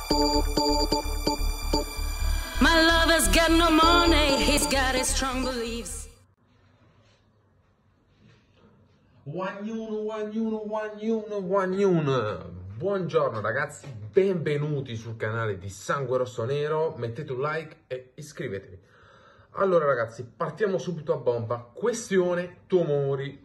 My lover's got no money, he's got his strong beliefs. Buongiorno ragazzi, benvenuti sul canale di Sangue Rosso Nero, mettete un like e iscrivetevi. Allora ragazzi, partiamo subito a bomba, questione tumori.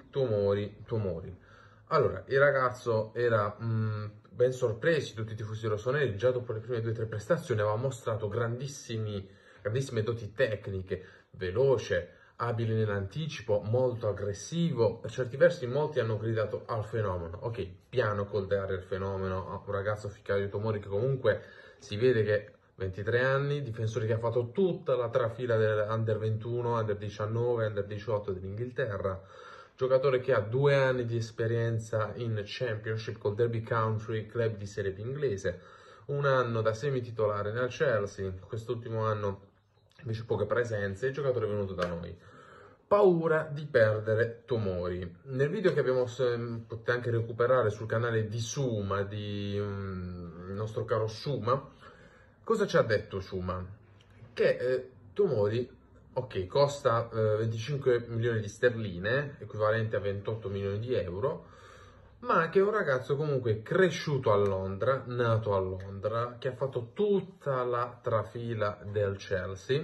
Allora, il ragazzo era ben sorpresi, tutti i tifosi rossoneri, già dopo le prime 2 o 3 prestazioni aveva mostrato grandissime doti tecniche, veloce, abile nell'anticipo, molto aggressivo. Per certi versi molti hanno gridato al fenomeno. Ok, piano col dare il fenomeno a un ragazzo ficaio di Tomori che comunque si vede che 23 anni, difensore che ha fatto tutta la trafila dell'Under 21, Under 19, Under 18 dell'Inghilterra, giocatore che ha 2 anni di esperienza in Championship col Derby County, club di Serie B inglese, 1 anno da semi-titolare nel Chelsea, quest'ultimo anno invece poche presenze, il giocatore è venuto da noi. Paura di perdere Tomori. Nel video che potete anche recuperare sul canale di Suma, il nostro caro Suma, cosa ci ha detto Suma? Che Tomori, ok, costa 25 milioni di sterline, equivalente a 28 milioni di euro, ma che è un ragazzo comunque cresciuto a Londra, nato a Londra, che ha fatto tutta la trafila del Chelsea.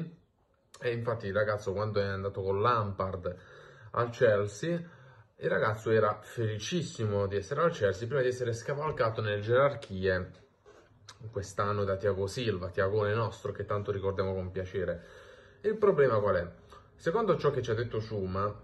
E infatti il ragazzo, quando è andato con Lampard al Chelsea, il ragazzo era felicissimo di essere al Chelsea prima di essere scavalcato nelle gerarchie quest'anno da Thiago Silva, Thiagone nostro, che tanto ricordiamo con piacere. Il problema qual è? Secondo ciò che ci ha detto Suma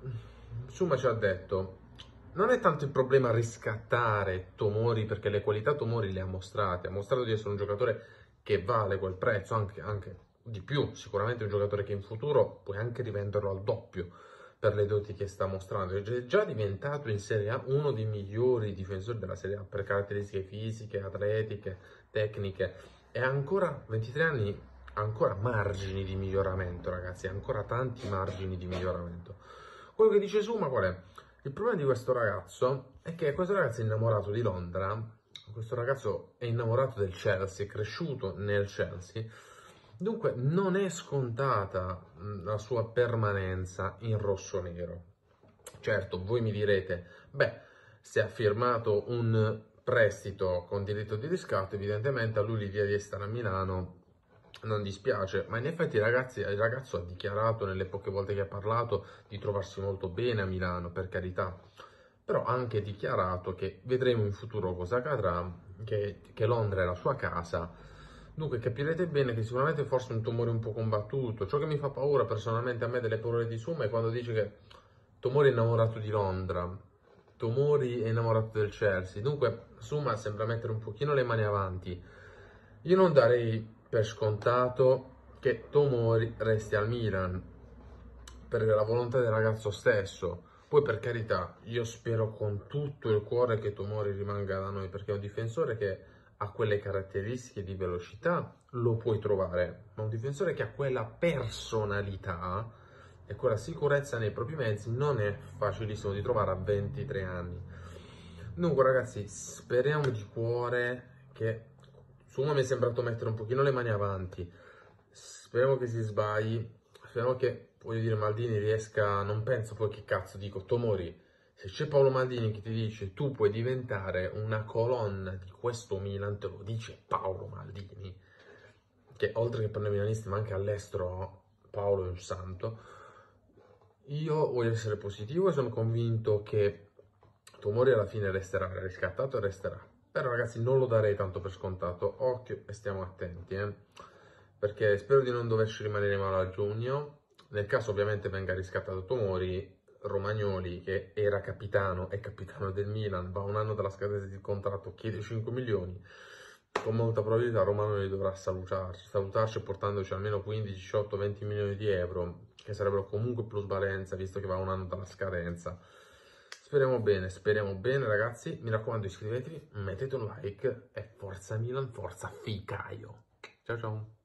ci ha detto: non è tanto il problema riscattare Tomori, perché le qualità Tomori le ha mostrate, ha mostrato di essere un giocatore che vale quel prezzo, anche di più, sicuramente un giocatore che in futuro puoi anche rivenderlo al doppio per le doti che sta mostrando. È già diventato in Serie A uno dei migliori difensori della Serie A per caratteristiche fisiche, atletiche, tecniche, e ha ancora 23 anni, ancora margini di miglioramento, ragazzi, ancora tanti margini di miglioramento. Quello che dice Suma qual è? Il problema di questo ragazzo è che questo ragazzo è innamorato di Londra, questo ragazzo è innamorato del Chelsea, è cresciuto nel Chelsea, dunque non è scontata la sua permanenza in rossonero. Certo, voi mi direte, beh, se ha firmato un prestito con diritto di riscatto, evidentemente a lui l'idea di stare a Milano non dispiace, ma in effetti il ragazzo ha dichiarato nelle poche volte che ha parlato di trovarsi molto bene a Milano, per carità, però ha anche dichiarato che vedremo in futuro cosa accadrà, che Londra è la sua casa. Dunque capirete bene che sicuramente forse un tumore un po' combattuto. Ciò che mi fa paura personalmente a me delle parole di Suma è quando dice che Tomori è innamorato di Londra, Tomori è innamorato del Chelsea. Dunque Suma sembra mettere un pochino le mani avanti. Io non darei per scontato che Tomori resti al Milan, per la volontà del ragazzo stesso. Poi per carità, io spero con tutto il cuore che Tomori rimanga da noi, perché è un difensore che ha quelle caratteristiche di velocità, lo puoi trovare, ma un difensore che ha quella personalità e quella sicurezza nei propri mezzi non è facilissimo di trovare a 23 anni. Dunque ragazzi, speriamo di cuore che Suma mi è sembrato mettere un pochino le mani avanti, speriamo che si sbagli, speriamo che, voglio dire, Maldini riesca, non penso poi che cazzo dico, Tomori, se c'è Paolo Maldini che ti dice tu puoi diventare una colonna di questo Milan, te lo dice Paolo Maldini, che oltre che per noi milanisti ma anche all'estero Paolo è un santo. Io voglio essere positivo e sono convinto che Tomori alla fine resterà, riscattato e resterà. Però ragazzi non lo darei tanto per scontato, occhio e stiamo attenti, perché spero di non doverci rimanere male a giugno. Nel caso ovviamente venga riscattato Tomori, Romagnoli, che era capitano, è capitano del Milan, va 1 anno dalla scadenza del contratto, chiede 5 milioni, con molta probabilità Romagnoli dovrà salutarci portandoci almeno 15, 18, 20 milioni di euro, che sarebbero comunque plusvalenza, visto che va 1 anno dalla scadenza. Speriamo bene ragazzi, mi raccomando iscrivetevi, mettete un like e forza Milan, forza Ficaio. Ciao ciao!